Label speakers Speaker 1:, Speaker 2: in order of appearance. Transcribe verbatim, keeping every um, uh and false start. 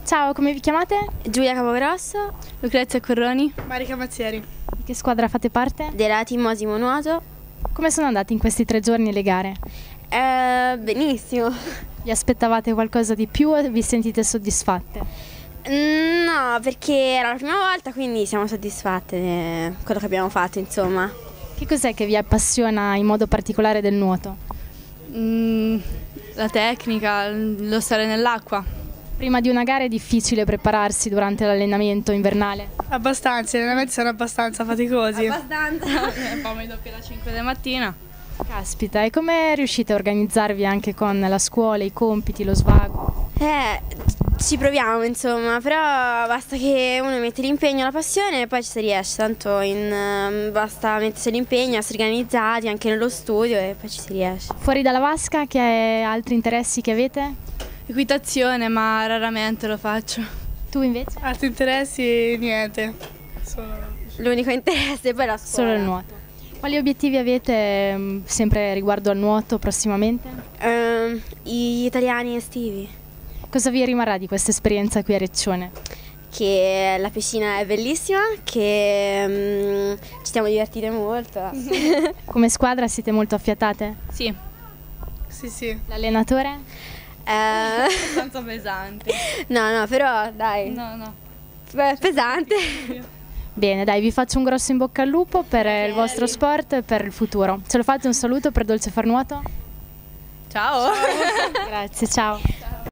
Speaker 1: Ciao, come vi chiamate?
Speaker 2: Giulia Capogrosso,
Speaker 3: Lucrezia Corroni.
Speaker 4: Marica Mazzieri.
Speaker 1: Di che squadra fate parte?
Speaker 2: della Team Osimo Nuoto.
Speaker 1: Come sono andate in questi tre giorni le gare?
Speaker 2: Eh, benissimo.
Speaker 1: Vi aspettavate qualcosa di più o vi sentite soddisfatte?
Speaker 2: No, perché era la prima volta, quindi siamo soddisfatte di quello che abbiamo fatto, insomma.
Speaker 1: Che cos'è che vi appassiona in modo particolare del nuoto?
Speaker 3: Mm, la tecnica, lo stare nell'acqua.
Speaker 1: Prima di una gara è difficile prepararsi durante l'allenamento invernale?
Speaker 4: Abbastanza, gli allenamenti sono abbastanza faticosi.
Speaker 2: Abbastanza.
Speaker 3: Famo i doppi alle cinque della mattina.
Speaker 1: Caspita, e come riuscite a organizzarvi anche con la scuola, i compiti, lo svago?
Speaker 2: Eh, ci proviamo, insomma, però basta che uno mette l'impegno, la passione e poi ci si riesce, tanto in, eh, basta mettersi l'impegno, essere organizzati anche nello studio e poi ci si riesce.
Speaker 1: Fuori dalla vasca, che altri interessi che avete?
Speaker 3: Equitazione, ma raramente lo faccio.
Speaker 1: Tu invece?
Speaker 4: Altri interessi, niente. Solo...
Speaker 2: L'unico interesse è poi la scuola.
Speaker 1: Solo il nuoto. Quali obiettivi avete mh, sempre riguardo al nuoto prossimamente?
Speaker 2: Ehm, gli italiani estivi.
Speaker 1: Cosa vi rimarrà di questa esperienza qui a Reccione?
Speaker 2: Che la piscina è bellissima, che mm, ci siamo divertite molto.
Speaker 1: Come squadra siete molto affiatate?
Speaker 3: Sì,
Speaker 4: Sì, sì.
Speaker 1: L'allenatore?
Speaker 2: Eh,
Speaker 3: abbastanza pesante.
Speaker 2: no, no, però dai,
Speaker 3: No, no.
Speaker 2: Beh, pesante.
Speaker 1: Bene, dai, vi faccio un grosso in bocca al lupo per il vostro sport e per il futuro. Ce lo fate un saluto per Dolce Far Nuoto?
Speaker 3: Ciao.
Speaker 1: Grazie, ciao.